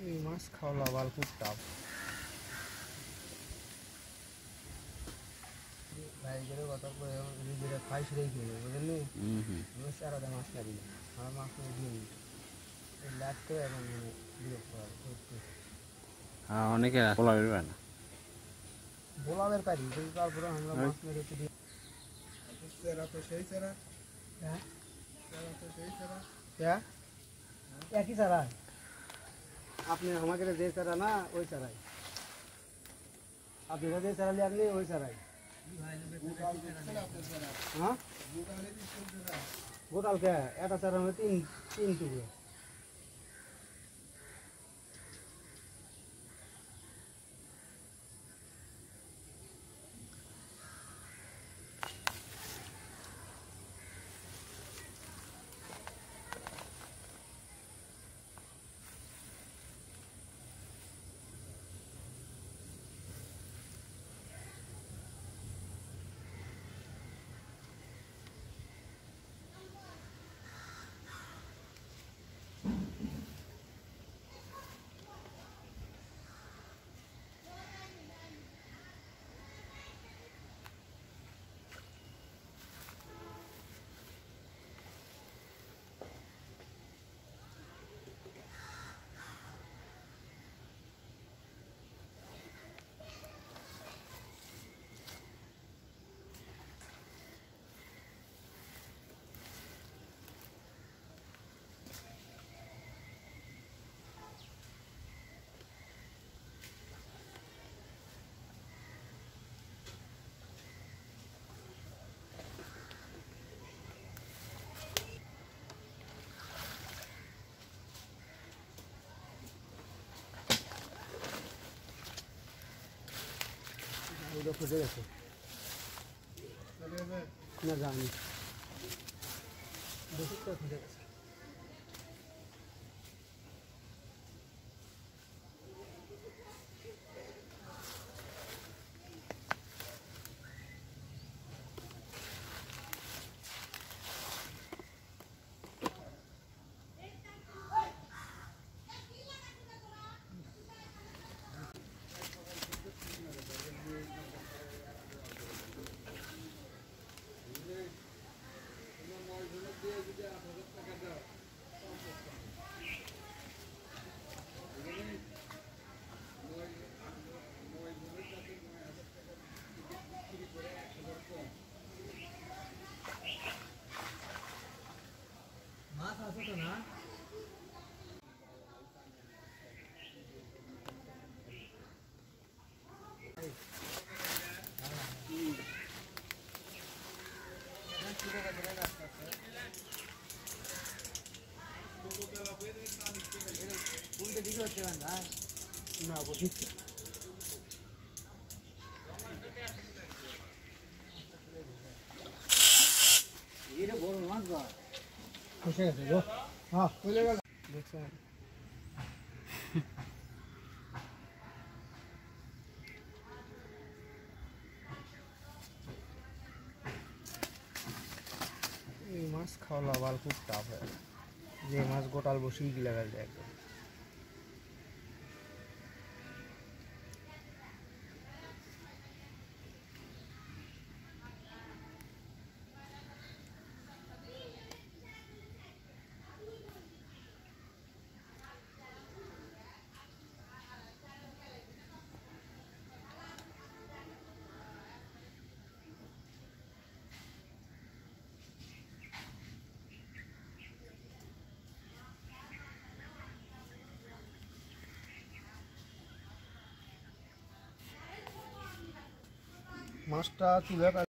এই মাছ খাওয়া আবার খুব টাফ। ভাই করে কথা বলে যেটা খাই সেটাই খেয়ে বুঝলি। আমি সারাটা মাছ খাবি না, আমার মাছ দিয়ে লাগতে এখন বিরক্ত হয়। হ্যাঁ অনেকে পোলা বেরবে না বোলাবের পারি কিন্তু তারপরে আমরা মাছ মেরে দিই। চেরা তো সেই চেরা, হ্যাঁ চেরা তো সেই চেরা, হ্যাঁ একই চেরা। আপনি আমাকে যে চেরা না ওই চেরাই, আপনি যে চেরা নিয়ে আপনি ওই চেরাই। হ্যাঁ গোটালকে একটা চেরা মানে তিন টুকরো। ওটা ফুটে গেছে না জানি বেশি তো ফুটে গেছে। মাছ আছে তো না না বুঝছি এটা বড় মাছ বা খুশি গেছে গো। হ্যাঁ চলে গেল দেখছেন এই মাছ খাওয়া আবার খুব টাফ হয়, যে মাছ গোটাল বসেই গিলা গেল একদম। মাছটা চুলে